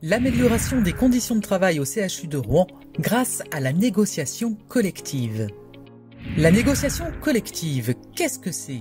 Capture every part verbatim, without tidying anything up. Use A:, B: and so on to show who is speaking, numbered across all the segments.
A: L'amélioration des conditions de travail au C H U de Rouen grâce à la négociation collective. La négociation collective, qu'est-ce que c'est?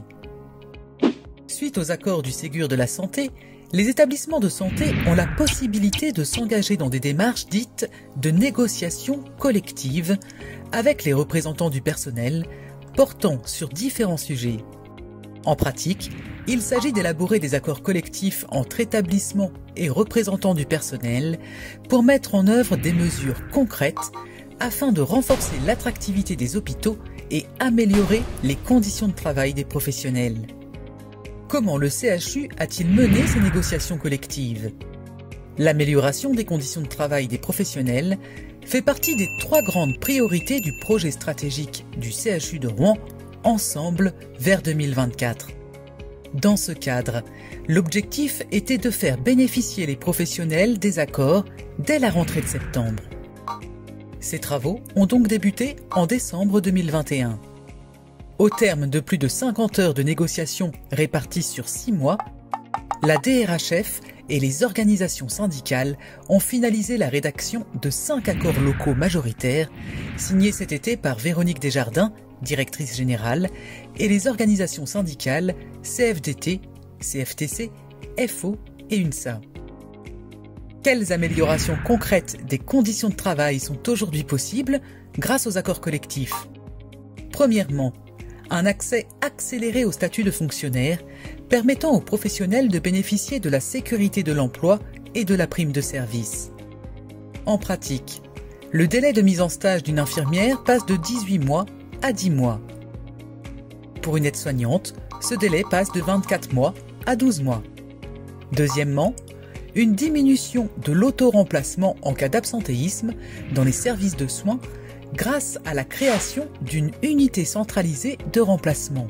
A: Suite aux accords du Ségur de la santé, les établissements de santé ont la possibilité de s'engager dans des démarches dites de négociation collective avec les représentants du personnel portant sur différents sujets. En pratique, il s'agit d'élaborer des accords collectifs entre établissements et représentants du personnel pour mettre en œuvre des mesures concrètes afin de renforcer l'attractivité des hôpitaux et améliorer les conditions de travail des professionnels. Comment le C H U a-t-il mené ces négociations collectives? L'amélioration des conditions de travail des professionnels fait partie des trois grandes priorités du projet stratégique du C H U de Rouen, Ensemble vers deux mille vingt-quatre. Dans ce cadre, l'objectif était de faire bénéficier les professionnels des accords dès la rentrée de septembre. Ces travaux ont donc débuté en décembre deux mille vingt et un. Au terme de plus de cinquante heures de négociations réparties sur six mois, la D R H F et les organisations syndicales ont finalisé la rédaction de cinq accords locaux majoritaires, signés cet été par Véronique Desjardins, directrice générale, et les organisations syndicales C F D T, C F T C, F O et UNSA. Quelles améliorations concrètes des conditions de travail sont aujourd'hui possibles grâce aux accords collectifs? Premièrement, un accès accéléré au statut de fonctionnaire permettant aux professionnels de bénéficier de la sécurité de l'emploi et de la prime de service. En pratique, le délai de mise en stage d'une infirmière passe de dix-huit mois à dix mois. Pour une aide-soignante, ce délai passe de vingt-quatre mois à douze mois. Deuxièmement, une diminution de l'auto-remplacement en cas d'absentéisme dans les services de soins grâce à la création d'une unité centralisée de remplacement.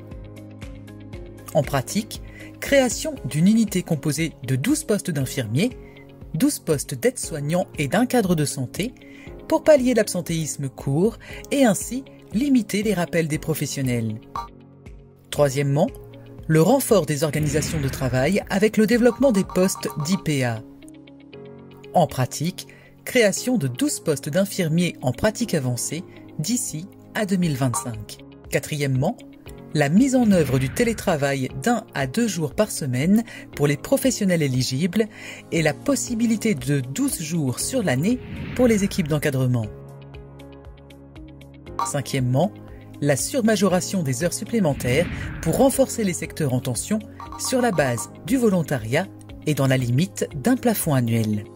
A: En pratique, création d'une unité composée de douze postes d'infirmiers, douze postes d'aides-soignants et d'un cadre de santé pour pallier l'absentéisme court et ainsi limiter les rappels des professionnels. Troisièmement, le renfort des organisations de travail avec le développement des postes d'I P A. En pratique, création de douze postes d'infirmiers en pratique avancée d'ici à deux mille vingt-cinq. Quatrièmement, la mise en œuvre du télétravail d'un à deux jours par semaine pour les professionnels éligibles et la possibilité de douze jours sur l'année pour les équipes d'encadrement. Cinquièmement, la surmajoration des heures supplémentaires pour renforcer les secteurs en tension sur la base du volontariat et dans la limite d'un plafond annuel.